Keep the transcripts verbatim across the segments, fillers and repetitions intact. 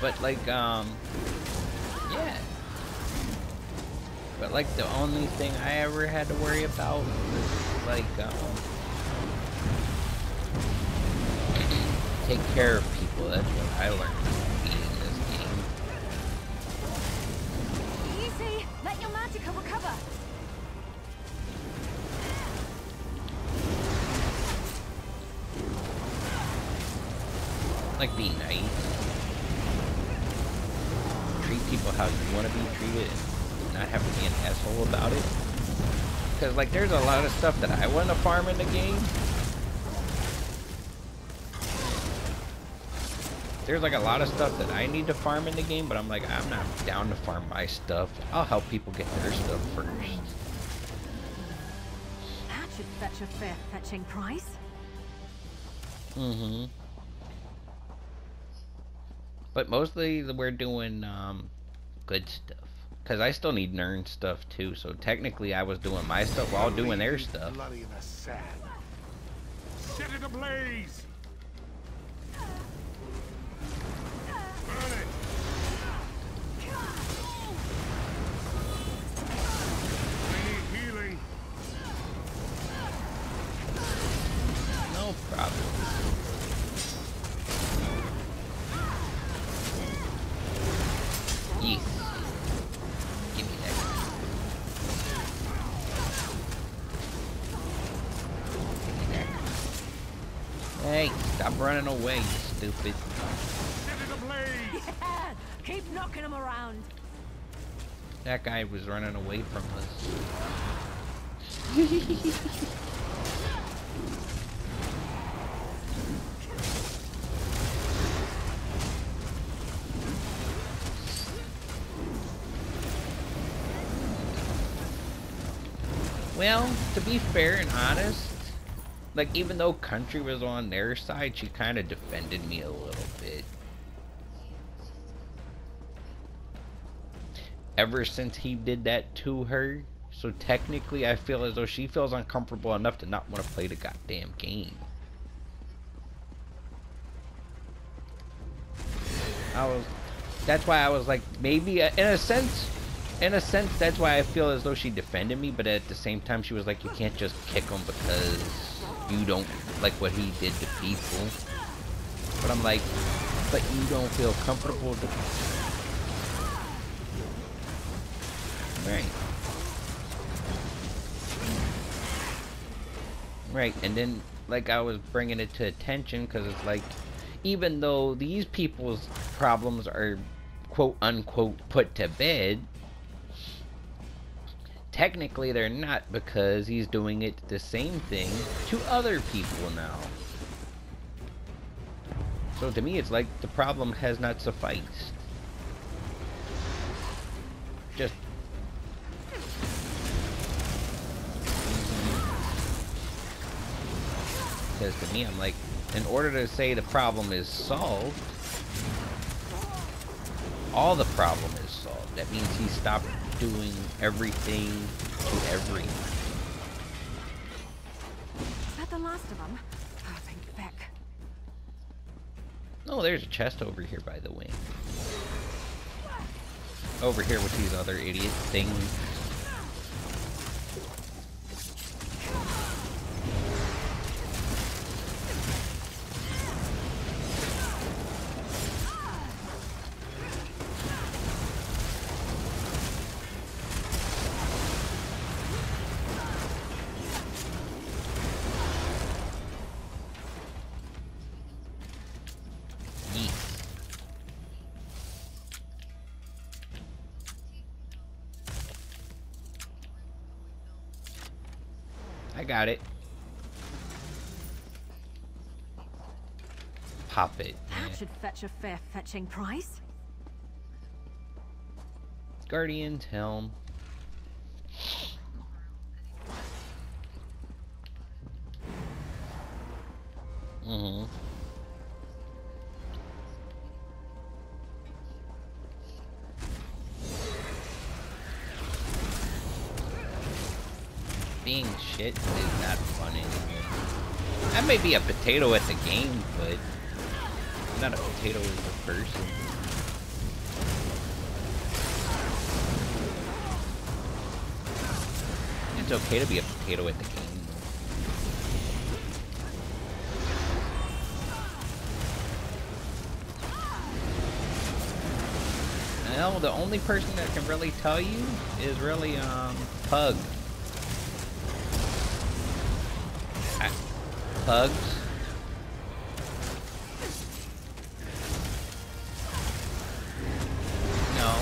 But like, um, yeah. But like the only thing I ever had to worry about was like, um, take care of people. That's what I learned to be in this game. Easy! Let your Manticore recover! Like, be nice. Treat people how you want to be treated and not have to be an asshole about it. Because, like, there's a lot of stuff that I want to farm in the game. There's like a lot of stuff that I need to farm in the game, but I'm like, I'm not down to farm my stuff. I'll help people get their stuff first. That should fetch a fair fetching price. Mm-hmm. But mostly we're doing um, good stuff. Because I still need Nern stuff too, so technically I was doing my stuff while doing their stuff. Bloody in the sand. Set it ablaze! Burn it! I need healing. No problem. Yes. Give me that. Give me that. Hey, stop running away, you stupid. Set it ablaze! Yeah! Keep knocking them around. That guy was running away from us. Well, to be fair and honest, like, even though Country was on their side, she kind of defended me a little bit. Ever since he did that to her, so technically I feel as though she feels uncomfortable enough to not want to play the goddamn game. I was, that's why I was like, maybe, uh, in a sense, in a sense, that's why I feel as though she defended me, but at the same time, she was like, you can't just kick him because you don't like what he did to people. But I'm like, but you don't feel comfortable to... Right. Right, and then, like, I was bringing it to attention because it's like, even though these people's problems are quote-unquote put to bed, technically they're not, because he's doing it the same thing to other people now. So to me, it's like the problem has not sufficed. Just... Because to me, I'm like, in order to say the problem is solved, all the problem is solved. That means he stopped doing everything to everyone. Is that the last of them? I think back. Oh, there's a chest over here, by the way. Over here with these other idiot things. I got it. Pop it. That should fetch a fair fetching price. Guardian's helm. Mm-hmm. Being shit is not fun anymore. I may be a potato at the game, but I'm not a potato as a person. okay to be a potato at the game. Well, the only person that can really tell you is really, um, Pug. I, Pugs. No.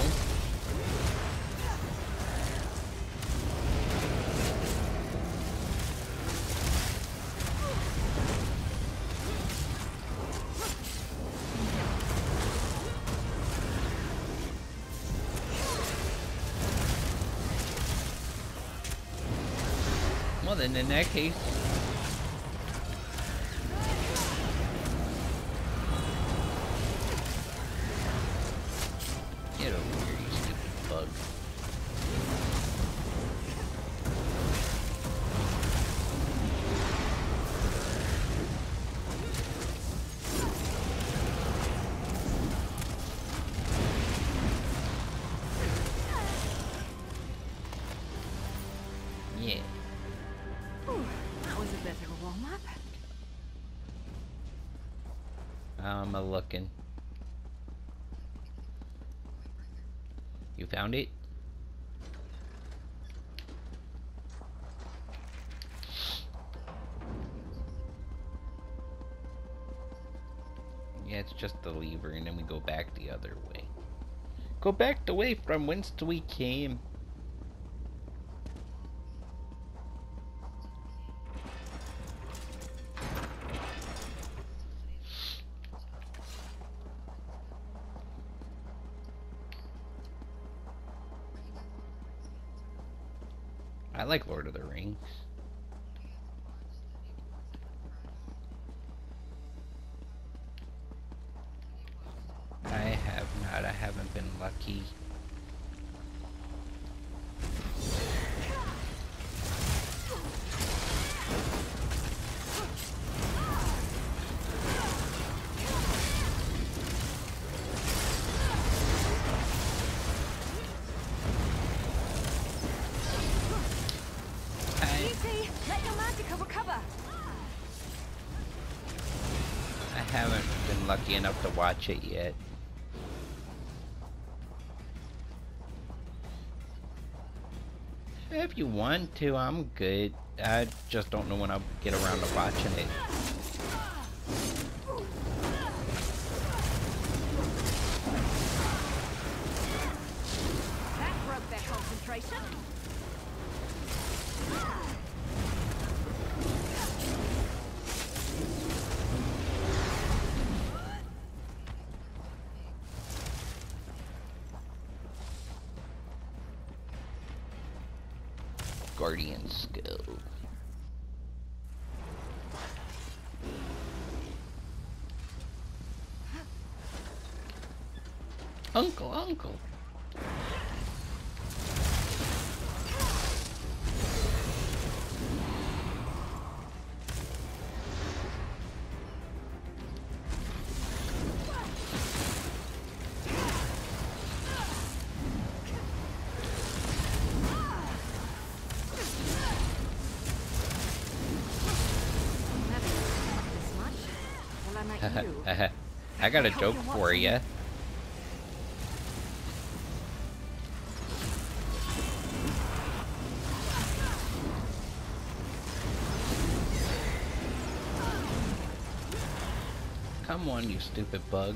Well, then in that case, get over here, you stupid bug. Yeah. Ooh, that was a bit of a warm-up. I'm a looking. You found it? Yeah, it's just the lever, and then we go back the other way. Go back the way from whence we came. I like Lord of the Rings. I have not. I haven't been lucky. Easy! Let your magic recover! I haven't been lucky enough to watch it yet. If you want to, I'm good. I just don't know when I'll get around to watching it. That broke their concentration. Guardian skill. Uncle, uncle. This much? Well, I met you. I got a joke for you. Come on, you stupid bug.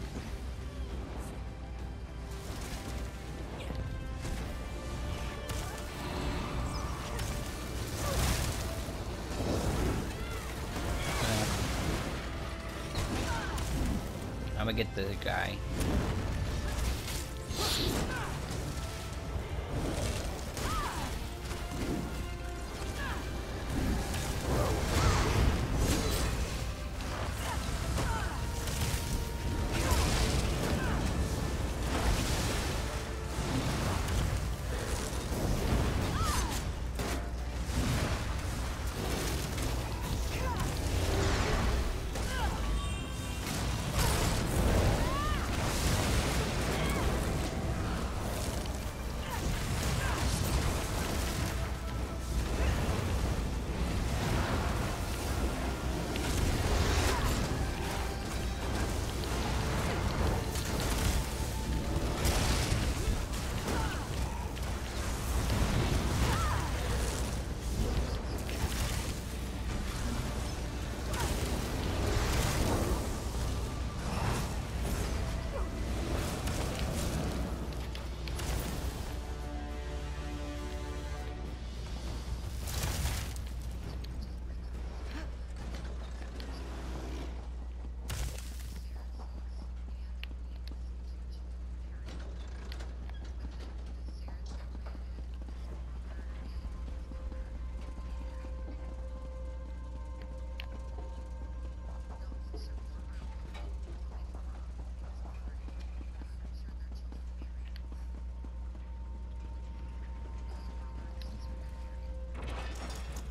I'm gonna get the guy.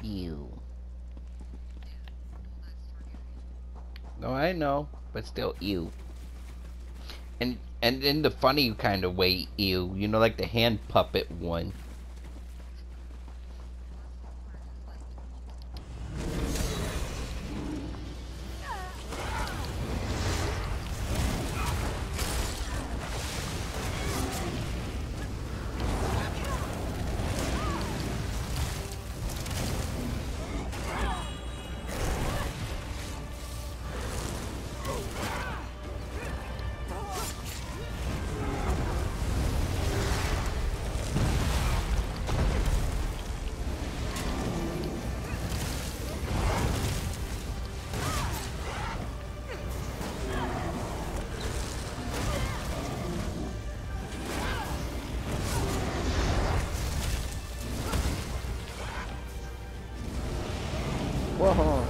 Ew. No, I know, but still, ew. And and in the funny kind of way, ew. You know, like the hand puppet one. Whoa.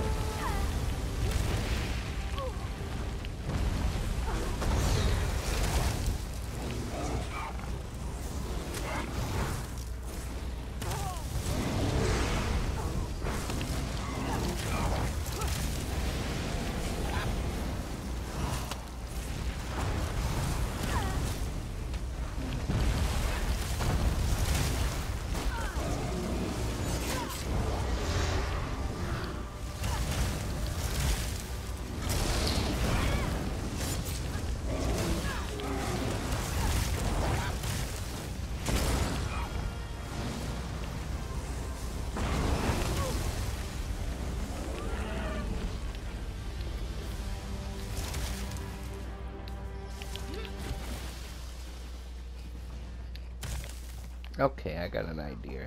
Okay, I got an idea.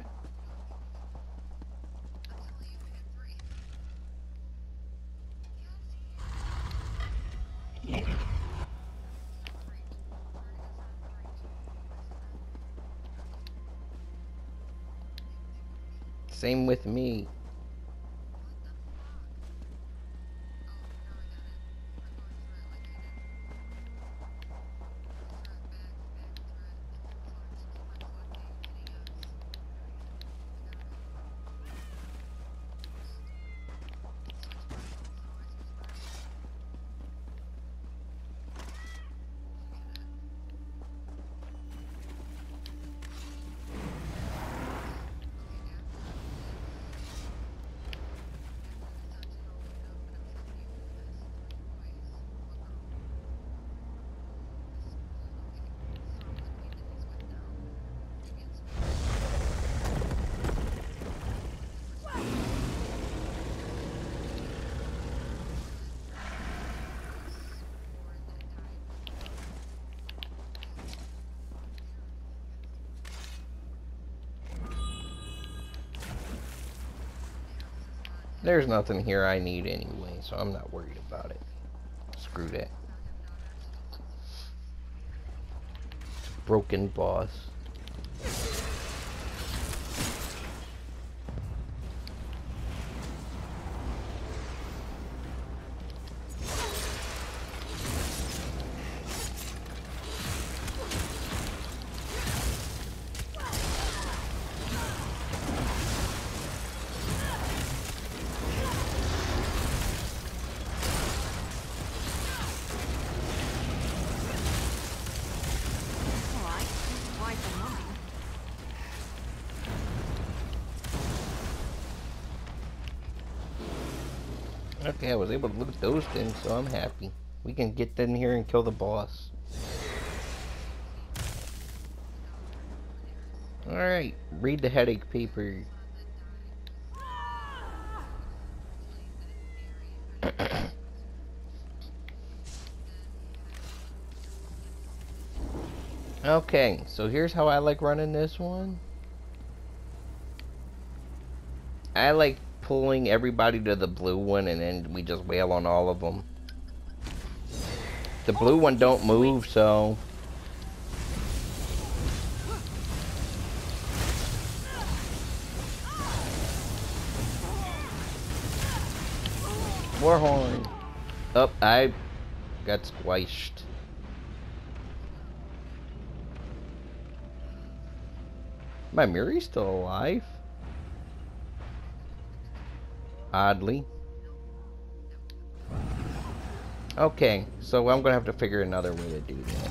Same with me. There's nothing here I need anyway, so I'm not worried about it. Screw that. Broken boss. Okay, I was able to loot those things, so I'm happy. We can get in here and kill the boss. Alright, read the headache paper. Okay, so here's how I like running this one. I like pulling everybody to the blue one and then we just wail on all of them. The blue one don't move, so... Warhorn! Oh, I got squished. My Miri's still alive? Oddly. Okay, so I'm gonna have to figure another way to do that.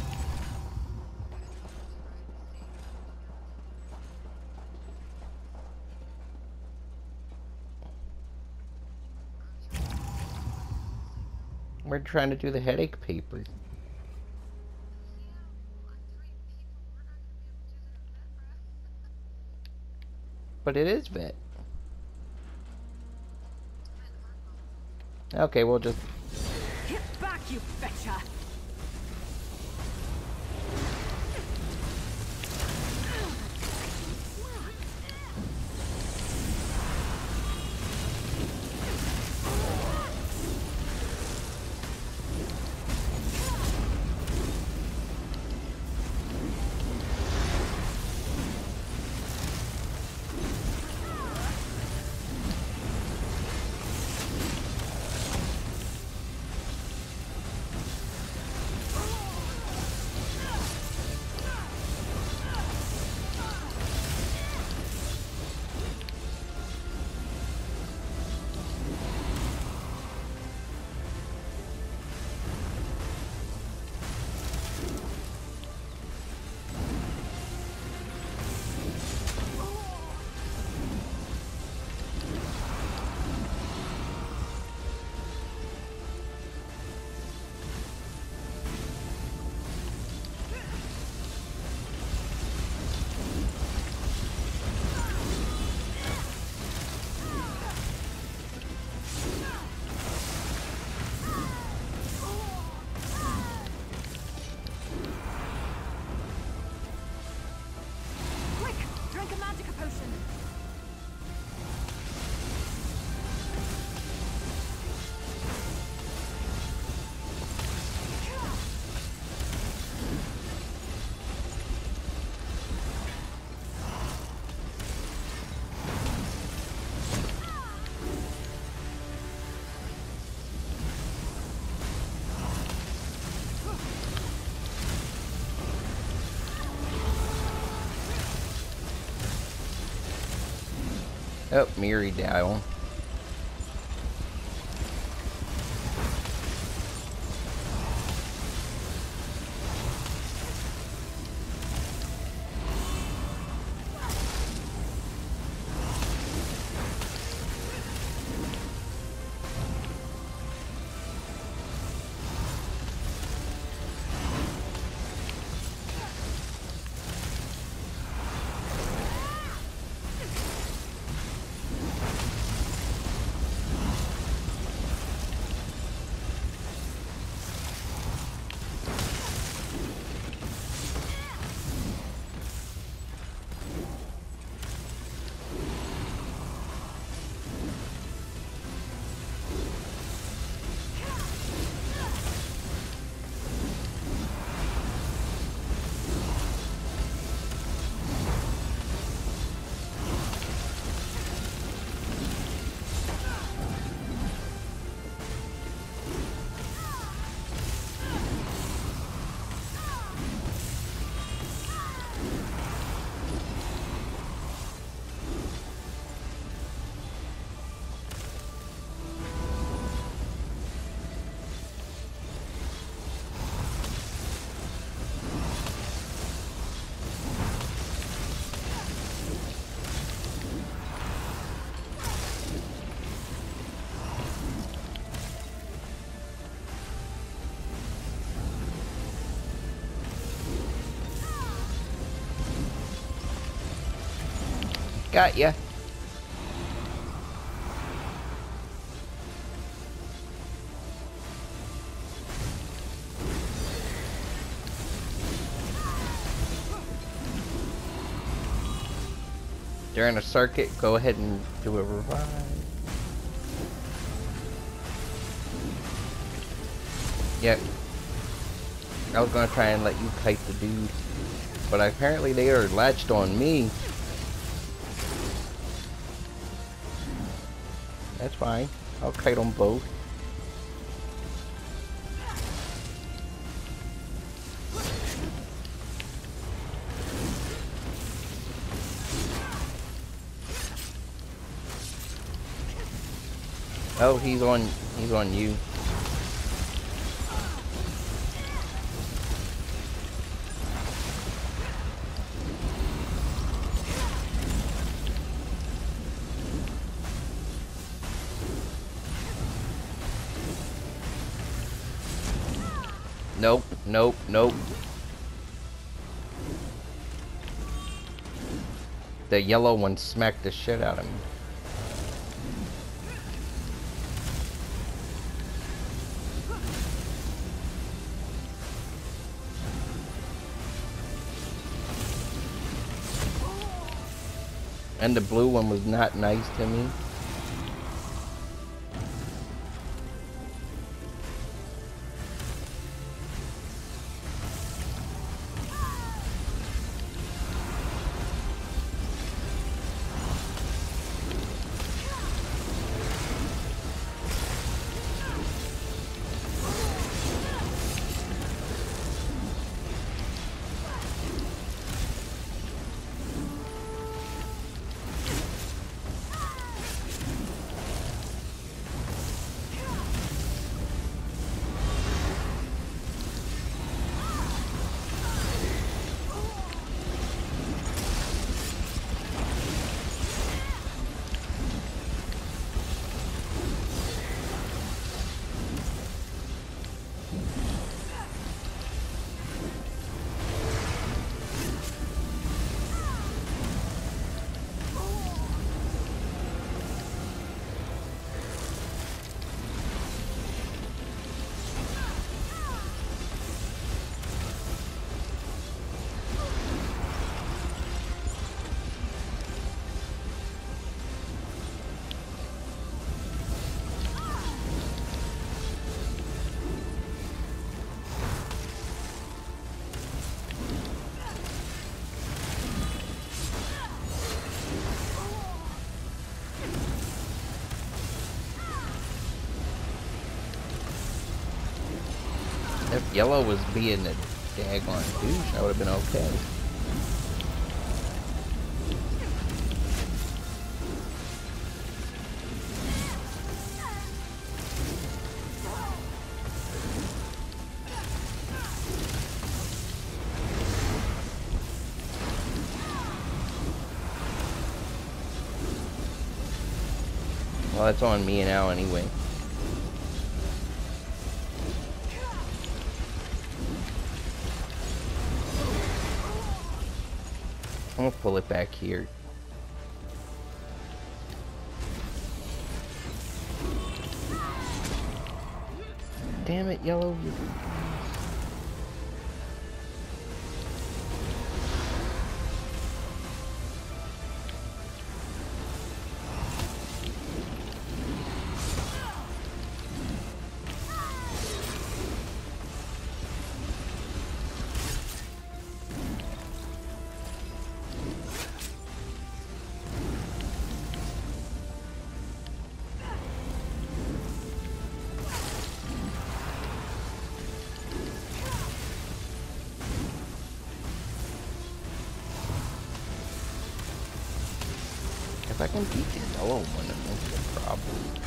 We're trying to do the headache paper. But it is vet. Okay, we'll just... Get back, you betcha! Oh, Miri down. Got ya. During a circuit, go ahead and do a revive. Yep. I was gonna try and let you kite the dude, but apparently they are latched on me. That's fine. I'll kite them both. Oh, he's on. He's on you. Nope, nope, nope. The yellow one smacked the shit out of me. And the blue one was not nice to me. If yellow was being a daggone douche, I would have been okay. Well, it's on me now anyway. I'm gonna pull it back here. Damn it, yellow. If I can beat the yellow one, it won't be a problem.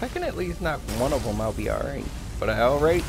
If I can at least knock one of them, I'll be alright. But I alright?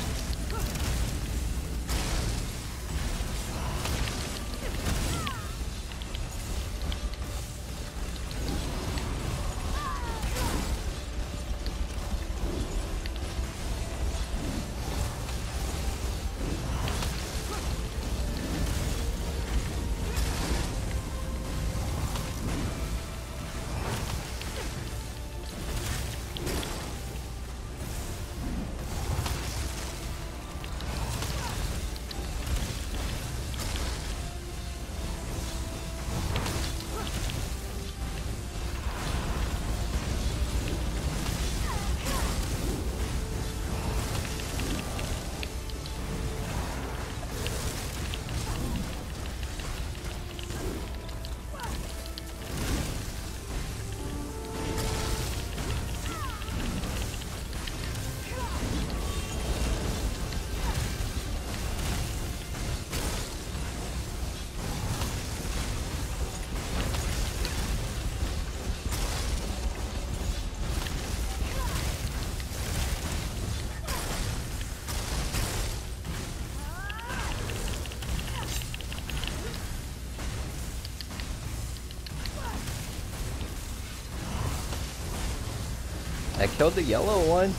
I killed the yellow one.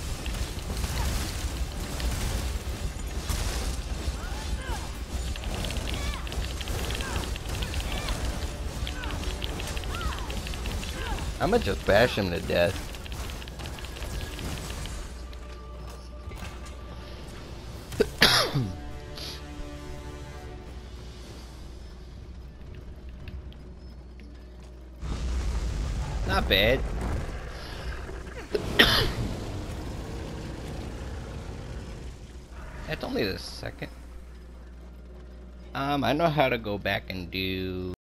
I'ma just bash him to death. Not bad. That's only the second. Um, I know how to go back and do